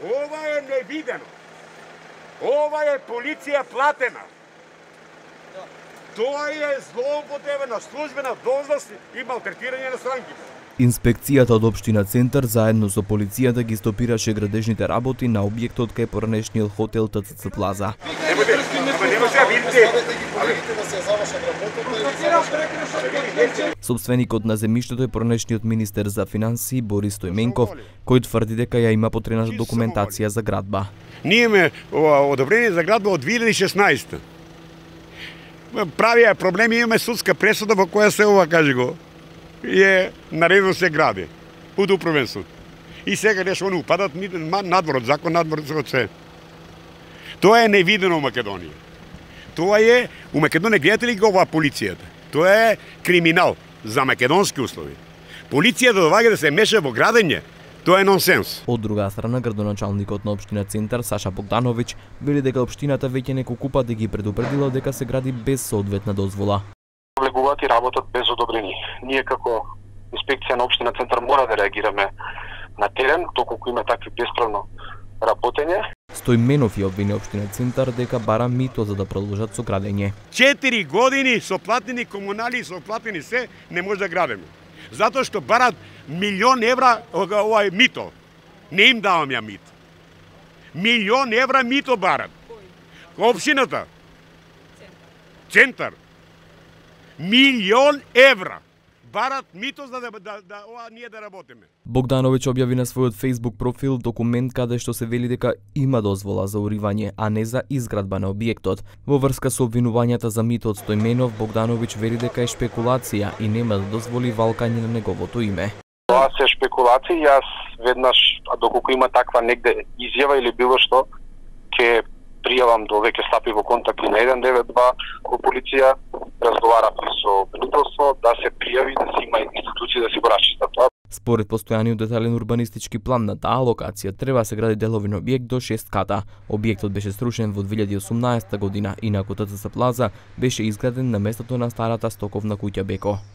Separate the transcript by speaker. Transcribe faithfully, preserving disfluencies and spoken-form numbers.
Speaker 1: Ова е невидено. Ова е полиција платена. Тоа е злоупотреба на службена должност и малтретирање на странките.
Speaker 2: Инспекцијата од општина Центар заедно со полицијата ги стопираше градежните работи на објектот кај поранешниот хотел Т Ц Ц Плаза. Собственикот на земјиштето е поранешниот министер за финансии Борис Стојменков, кој тврди дека ја има потребната документација за градба.
Speaker 1: Ние имаме одобрение за градба од две илјади и шеснаесета. Правија проблеми, имаме судска пресуда во која се ова, кажи го, е наредно се гради под управен суд. И сега нешто они упадат надвор од закон, надвор од се. Тоа е невидено во Македонија. Тоа е, у Македонија гледате ли го ова полицијата? Тоа е криминал за македонски услови. Полицијата доваѓа да се меша во градење. Тоа е нонсенс.
Speaker 2: Од друга страна, градоначалникот на општина Центар Саша Богдановиќ вели дека општината веќе неколку пати ги предупредила дека се гради без соодветна дозвола.
Speaker 3: Влегуваат и работат без одобрение. Ние како инспекција на општина Центар мора да реагираме на терен, доколку има такви бесправно работење.
Speaker 2: Стојменов ја обвини општина Центар дека бара мито за да продолжат со градење.
Speaker 1: Четири години со платени комунали, со платени се, не може да градиме. Затоа што барат милион евра ова е мито. Не им давам ја мито. Милион евра мито барат. Општината Центар. Милион евра барат мито за да, да, да ова ние да работиме.
Speaker 2: Богдановиќ објави на својот Facebook профил документ каде што се вели дека има дозвола за уривање, а не за изградба на објектот. Во врска со обвинувањата за мито од Стојменов, Богдановиќ вели дека е шпекулација и нема да дозволи валкање на неговото име.
Speaker 3: Тоа се шпекулации, јас веднаш, а доколку има таква негде изјава или било што, ќе пријавам до веќе стапи во контакт на еден девет два во полиција, разговаравме со правителство да се пријави, да се има институции да се го расчиста тоа.
Speaker 2: Според постојаниот детален урбанистички план на таа локација треба се гради деловен објект до шест ката. Објектот беше срушен во две илјади и осумнаесета година, инаку Т Ц Ц Плаза беше изграден на местото на старата стоковна куќа Беко.